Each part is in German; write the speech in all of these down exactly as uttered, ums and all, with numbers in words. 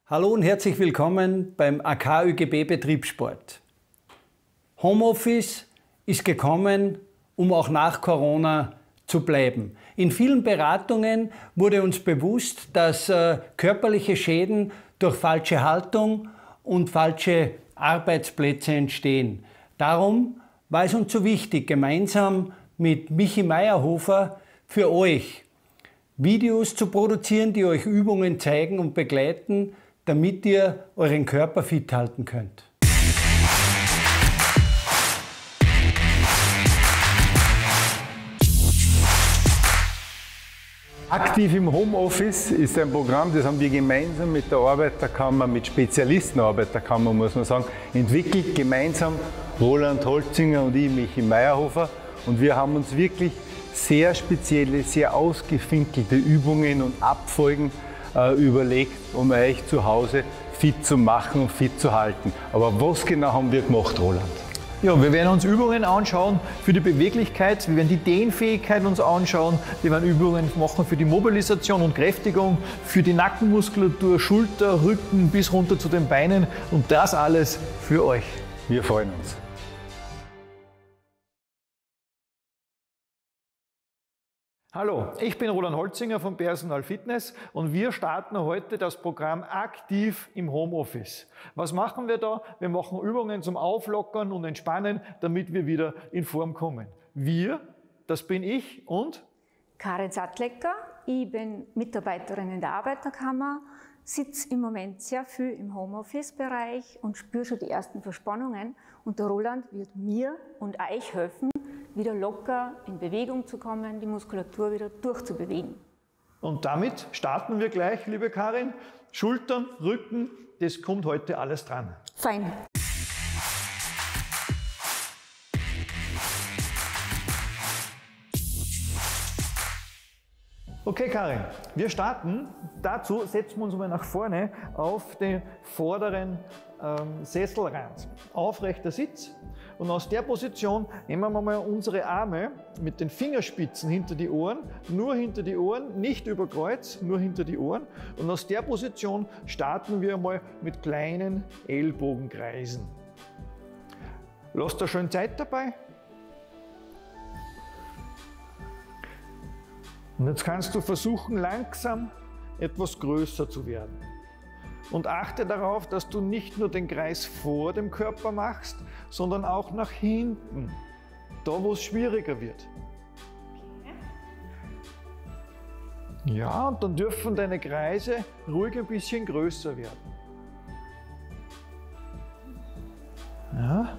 Hallo und herzlich willkommen beim A K Ö G B Betriebssport. Homeoffice ist gekommen, um auch nach Corona zu bleiben. In vielen Beratungen wurde uns bewusst, dass äh, körperliche Schäden durch falsche Haltung und falsche Arbeitsplätze entstehen. Darum war es uns so wichtig, gemeinsam mit Michi Meyerhofer für euch Videos zu produzieren, die euch Übungen zeigen und begleiten, damit ihr euren Körper fit halten könnt. Aktiv im Homeoffice ist ein Programm, das haben wir gemeinsam mit der Arbeiterkammer, mit Spezialisten der Arbeiterkammer, muss man sagen, entwickelt. Gemeinsam Roland Holzinger und ich, Michi Meyerhofer. Und wir haben uns wirklich sehr spezielle, sehr ausgefinkelte Übungen und Abfolgen äh, überlegt, um euch zu Hause fit zu machen und fit zu halten. Aber was genau haben wir gemacht, Roland? Ja, wir werden uns Übungen anschauen für die Beweglichkeit, wir werden die Dehnfähigkeit uns anschauen, wir werden Übungen machen für die Mobilisation und Kräftigung, für die Nackenmuskulatur, Schulter, Rücken bis runter zu den Beinen und das alles für euch. Wir freuen uns. Hallo, ich bin Roland Holzinger von Personal Fitness und wir starten heute das Programm Aktiv im Homeoffice. Was machen wir da? Wir machen Übungen zum Auflockern und Entspannen, damit wir wieder in Form kommen. Wir, das bin ich und Karin Sattlecker. Ich bin Mitarbeiterin in der Arbeiterkammer, sitze im Moment sehr viel im Homeoffice-Bereich und spüre schon die ersten Verspannungen. Und der Roland wird mir und euch helfen, wieder locker in Bewegung zu kommen, die Muskulatur wieder durchzubewegen. Und damit starten wir gleich, liebe Karin. Schultern, Rücken, das kommt heute alles dran. Fein. Okay, Karin, wir starten. Dazu setzen wir uns mal nach vorne auf den vorderen ähm, Sesselrand. Aufrechter Sitz. Und aus der Position nehmen wir mal unsere Arme mit den Fingerspitzen hinter die Ohren, nur hinter die Ohren, nicht über Kreuz, nur hinter die Ohren. Und aus der Position starten wir mal mit kleinen Ellbogenkreisen. Lasst da schön Zeit dabei. Und jetzt kannst du versuchen, langsam etwas größer zu werden. Und achte darauf, dass du nicht nur den Kreis vor dem Körper machst, sondern auch nach hinten, da wo es schwieriger wird. Ja, und dann dürfen deine Kreise ruhig ein bisschen größer werden. Ja.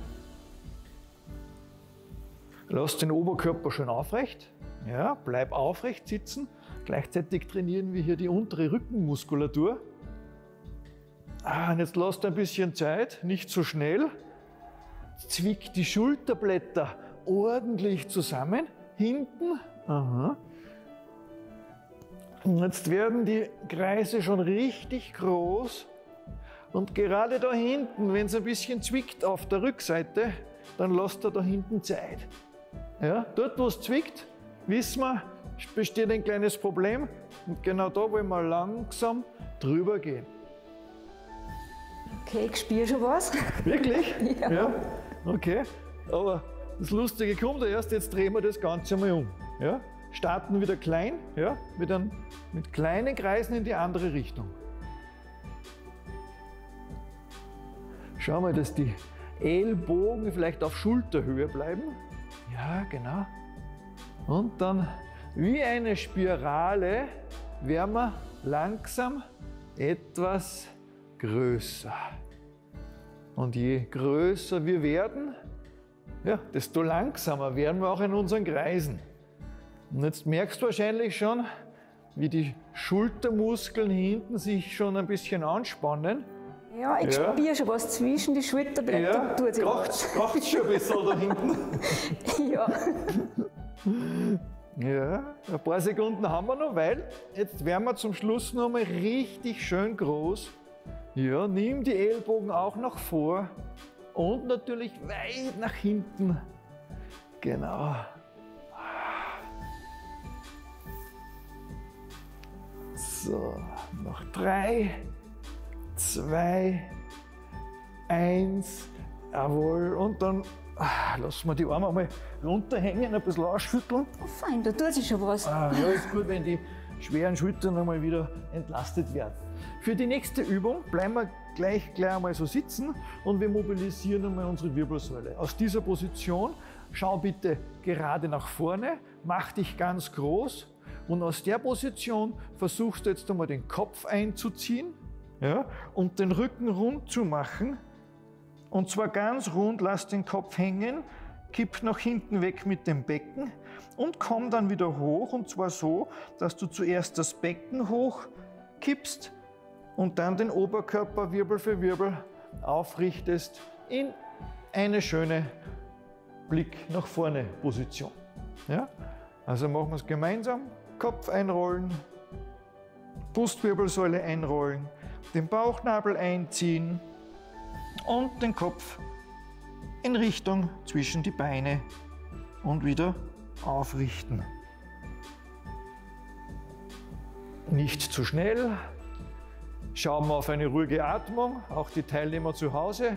Lass den Oberkörper schön aufrecht. Ja, bleib aufrecht sitzen. Gleichzeitig trainieren wir hier die untere Rückenmuskulatur. Ah, und jetzt lasst ein bisschen Zeit, nicht so schnell. Zwick die Schulterblätter ordentlich zusammen, hinten. Aha. Und jetzt werden die Kreise schon richtig groß. Und gerade da hinten, wenn es ein bisschen zwickt auf der Rückseite, dann lasst ihr da hinten Zeit. Ja, dort, wo es zwickt, wissen wir, besteht ein kleines Problem. Und genau da wollen wir langsam drüber gehen. Okay, ich spüre schon was. Wirklich? Ja. Ja. Okay. Aber das Lustige kommt erst, jetzt drehen wir das Ganze mal um. Ja? Starten wieder klein, ja? mit, einem, mit kleinen Kreisen in die andere Richtung. Schau mal, dass die Ellbogen vielleicht auf Schulterhöhe bleiben. Ja, genau. Und dann wie eine Spirale werden wir langsam etwas größer. Und je größer wir werden, ja, desto langsamer werden wir auch in unseren Kreisen. Und jetzt merkst du wahrscheinlich schon, wie die Schultermuskeln hinten sich schon ein bisschen anspannen. Ja, ich Ja. spüre schon was zwischen die Schulterblätter. Ja, Tut sich kracht's schon besser da hinten. Ja. Ja, ein paar Sekunden haben wir noch, weil jetzt werden wir zum Schluss noch mal richtig schön groß. Ja, nimm die Ellbogen auch nach vor und natürlich weit nach hinten. Genau. So, noch drei, zwei, eins, jawohl. Und dann ah, lassen wir die Arme einmal runterhängen, ein bisschen ausschütteln. Oh, fein, da tut sich schon was. Ah, ja, ist gut, wenn die schweren Schultern einmal wieder entlastet werden. Für die nächste Übung bleiben wir gleich, gleich einmal so sitzen und wir mobilisieren einmal unsere Wirbelsäule. Aus dieser Position schau bitte gerade nach vorne, mach dich ganz groß und aus der Position versuchst du jetzt einmal den Kopf einzuziehen, ja, und den Rücken rund zu machen. Und zwar ganz rund, lass den Kopf hängen, kipp nach hinten weg mit dem Becken und komm dann wieder hoch. Und zwar so, dass du zuerst das Becken hoch kippst und dann den Oberkörper Wirbel für Wirbel aufrichtest in eine schöne Blick nach vorne Position. Ja? Also machen wir es gemeinsam. Kopf einrollen, Brustwirbelsäule einrollen, den Bauchnabel einziehen und den Kopf in Richtung zwischen die Beine und wieder aufrichten. Nicht zu schnell. Schauen wir auf eine ruhige Atmung, auch die Teilnehmer zu Hause.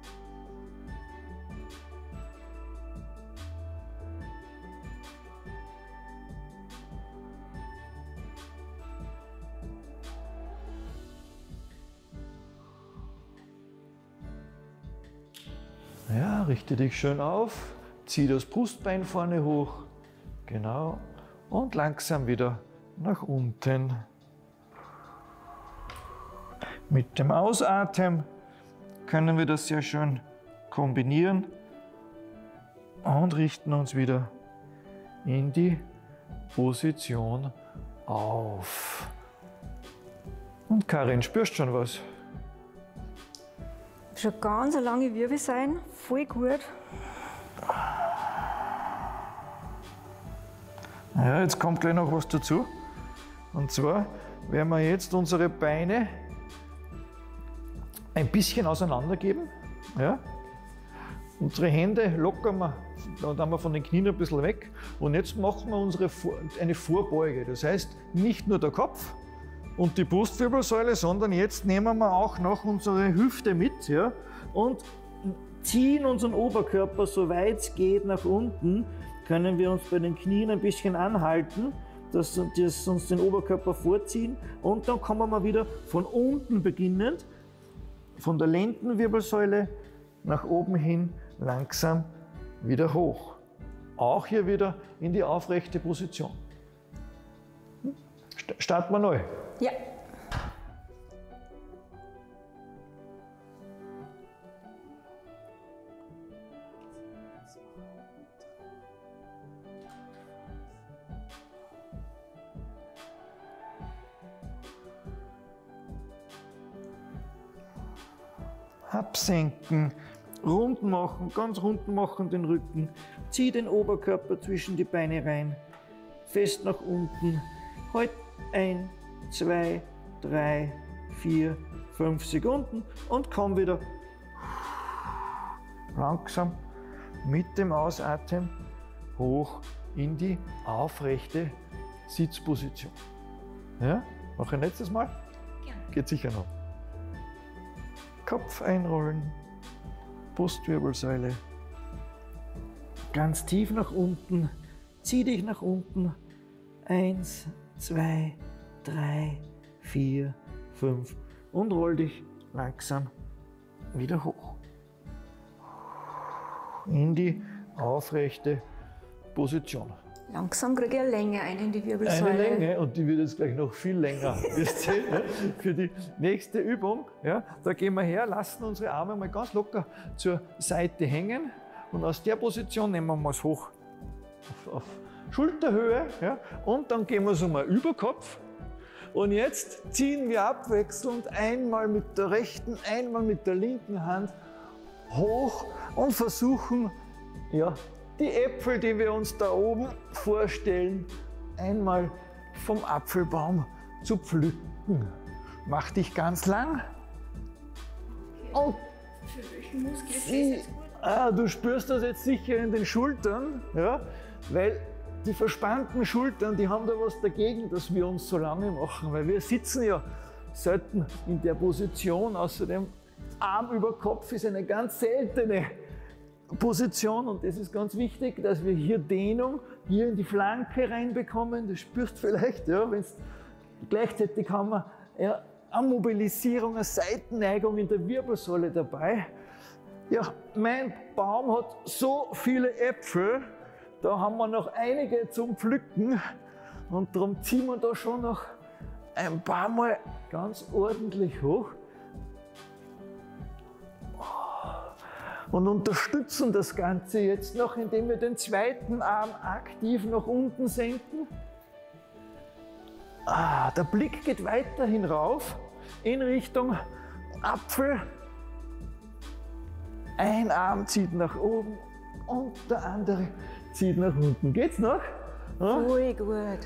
Ja, richte dich schön auf, zieh das Brustbein vorne hoch, genau, und langsam wieder nach unten. Mit dem Ausatmen können wir das sehr schön kombinieren und richten uns wieder in die Position auf. Und Karin, spürst schon was? Schon ganz eine lange Wirbel sein, voll gut. Ja, jetzt kommt gleich noch was dazu. Und zwar werden wir jetzt unsere Beine ein bisschen auseinandergeben. Ja? Unsere Hände lockern wir, dann haben wir von den Knien ein bisschen weg. Und jetzt machen wir unsere Vor eine Vorbeuge. Das heißt, nicht nur der Kopf und die Brustwirbelsäule, sondern jetzt nehmen wir auch noch unsere Hüfte mit, ja, und ziehen unseren Oberkörper, so weit es geht, nach unten. Können wir uns bei den Knien ein bisschen anhalten, dass wir uns den Oberkörper vorziehen. Und dann kommen wir wieder von unten beginnend, von der Lendenwirbelsäule nach oben hin, langsam wieder hoch. Auch hier wieder in die aufrechte Position. Starten wir neu. Ja. Absenken, rund machen, ganz rund machen den Rücken. Zieh den Oberkörper zwischen die Beine rein, fest nach unten. Halt ein, zwei, drei, vier, fünf Sekunden und komm wieder langsam mit dem Ausatmen hoch in die aufrechte Sitzposition. Ja? Noch ein letztes Mal? Gerne. Geht sicher noch. Kopf einrollen, Brustwirbelsäule, ganz tief nach unten, zieh dich nach unten, eins, zwei, drei, vier, fünf und roll dich langsam wieder hoch. In die aufrechte Position. Langsam kriege ich eine Länge ein in die Wirbelsäule. Eine Länge, und die wird jetzt gleich noch viel länger. Wirst sehen, ja? Für die nächste Übung, ja, da gehen wir her, lassen unsere Arme mal ganz locker zur Seite hängen und aus der Position nehmen wir mal es hoch auf, auf Schulterhöhe, ja, und dann gehen wir so mal über Kopf. Und jetzt ziehen wir abwechselnd einmal mit der rechten, einmal mit der linken Hand hoch und versuchen, ja, die Äpfel, die wir uns da oben vorstellen, einmal vom Apfelbaum zu pflücken. Mach dich ganz lang. Und Für welchen Muskel ist das zieh. jetzt gut? Ah, du spürst das jetzt sicher in den Schultern, ja, weil die verspannten Schultern, die haben da was dagegen, dass wir uns so lange machen, weil wir sitzen ja selten in der Position. Außerdem Arm über Kopf ist eine ganz seltene Position und es ist ganz wichtig, dass wir hier Dehnung hier in die Flanke reinbekommen. Das spürst du vielleicht, ja, wenn's, gleichzeitig haben wir ja, eine Mobilisierung, eine Seitenneigung in der Wirbelsäule dabei. Ja, mein Baum hat so viele Äpfel, da haben wir noch einige zum Pflücken und darum ziehen wir da schon noch ein paar Mal ganz ordentlich hoch und unterstützen das Ganze jetzt noch, indem wir den zweiten Arm aktiv nach unten senken. Ah, der Blick geht weiterhin rauf in Richtung Apfel. Ein Arm zieht nach oben und der andere zieht nach unten. Geht's noch? Ja? Voll gut.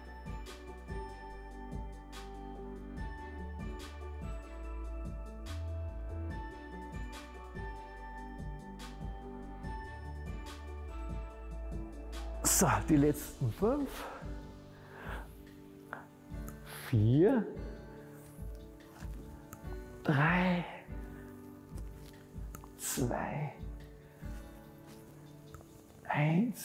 So, die letzten fünf. Vier. Drei. Zwei. Eins.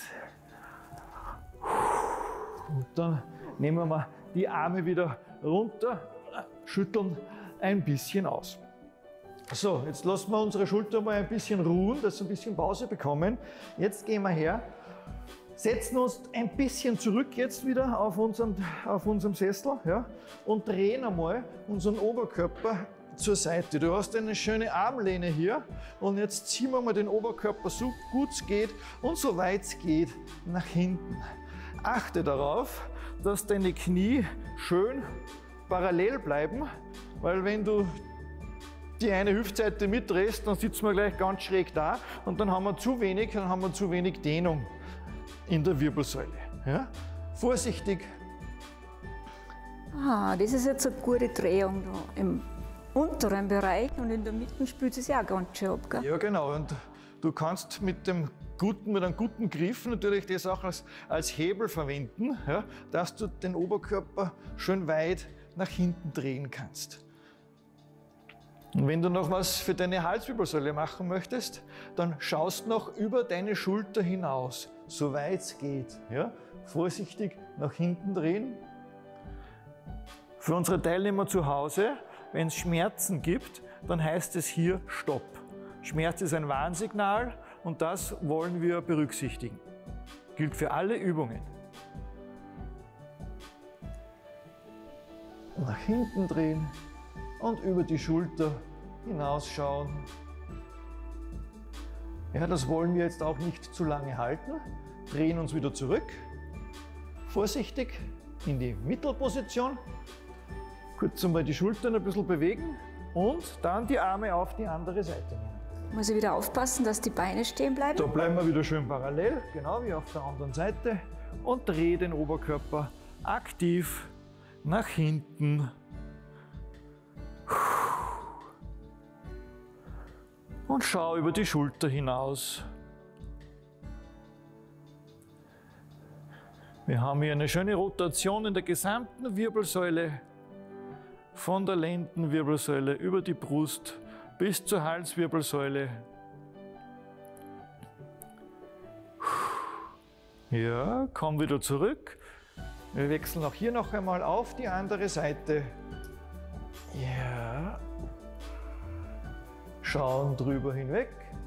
Und dann nehmen wir mal die Arme wieder runter, schütteln ein bisschen aus. So, jetzt lassen wir unsere Schulter mal ein bisschen ruhen, dass wir ein bisschen Pause bekommen. Jetzt gehen wir her, setzen uns ein bisschen zurück jetzt wieder auf unserem, auf unserem Sessel, ja, und drehen einmal unseren Oberkörper zur Seite. Du hast eine schöne Armlehne hier und jetzt ziehen wir mal den Oberkörper so gut es geht und so weit es geht nach hinten. Achte darauf, dass deine Knie schön parallel bleiben, weil wenn du die eine Hüftseite mitdrehst, dann sitzen wir gleich ganz schräg da und dann haben wir zu wenig, dann haben wir zu wenig Dehnung in der Wirbelsäule. Ja? Vorsichtig. Ah, das ist jetzt eine gute Drehung da im unteren Bereich und in der Mitte spült es ja auch ganz schön ab. Gell? Ja, genau. Und du kannst mit, dem guten, mit einem guten Griff natürlich das auch als, als Hebel verwenden, ja, dass du den Oberkörper schön weit nach hinten drehen kannst. Und wenn du noch was für deine Halswirbelsäule machen möchtest, dann schaust noch über deine Schulter hinaus, so weit es geht. Ja? Vorsichtig nach hinten drehen. Für unsere Teilnehmer zu Hause, wenn es Schmerzen gibt, dann heißt es hier Stopp. Schmerz ist ein Warnsignal und das wollen wir berücksichtigen. Gilt für alle Übungen. Nach hinten drehen und über die Schulter hinausschauen. Ja, das wollen wir jetzt auch nicht zu lange halten. Drehen uns wieder zurück. Vorsichtig in die Mittelposition. Kurz einmal die Schultern ein bisschen bewegen und dann die Arme auf die andere Seite nehmen. Muss ich wieder aufpassen, dass die Beine stehen bleiben? Da bleiben wir wieder schön parallel, genau wie auf der anderen Seite. Und drehe den Oberkörper aktiv nach hinten. Und schau über die Schulter hinaus. Wir haben hier eine schöne Rotation in der gesamten Wirbelsäule. Von der Lendenwirbelsäule über die Brust bis zur Halswirbelsäule. Ja, komm wieder zurück. Wir wechseln auch hier noch einmal auf die andere Seite. Ja. Schauen drüber hinweg.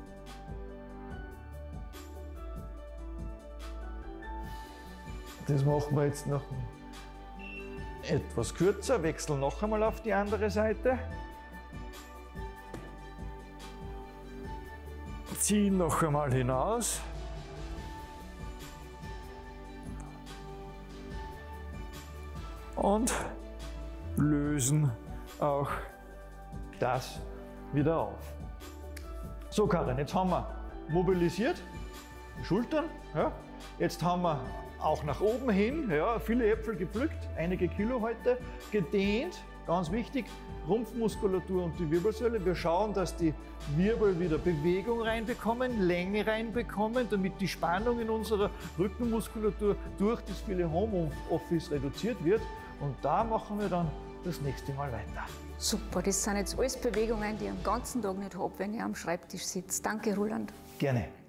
Das machen wir jetzt noch etwas kürzer, wechseln noch einmal auf die andere Seite. Ziehen noch einmal hinaus. Und lösen auch das wieder auf. So Karin, jetzt haben wir mobilisiert, Schultern, ja. Jetzt haben wir auch nach oben hin, ja, viele Äpfel gepflückt, einige Kilo heute, gedehnt, ganz wichtig, Rumpfmuskulatur und die Wirbelsäule. Wir schauen, dass die Wirbel wieder Bewegung reinbekommen, Länge reinbekommen, damit die Spannung in unserer Rückenmuskulatur durch das viele Homeoffice reduziert wird. Und da machen wir dann das nächste Mal weiter. Super, das sind jetzt alles Bewegungen, die ich den ganzen Tag nicht habe, wenn ich am Schreibtisch sitze. Danke, Roland. Gerne.